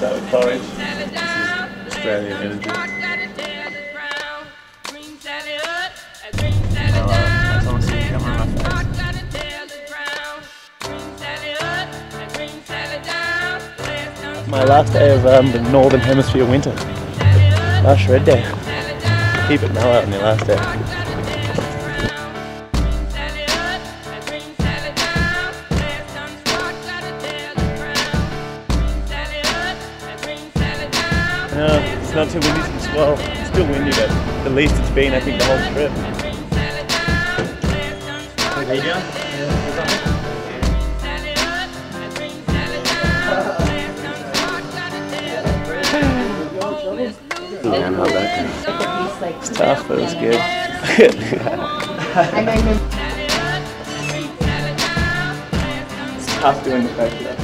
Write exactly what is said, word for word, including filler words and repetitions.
that with porridge. This is Australian energy. That's on the camera on my face. My last day of um, the Northern Hemisphere winter. Last shred day. Keep it mellow on your last day. No, it's not too windy since, well, it's still windy, but the least it's been, I think, the whole trip. How you doing? Yeah, I'm not that. It's tough, but it's good. It's tough doing the back.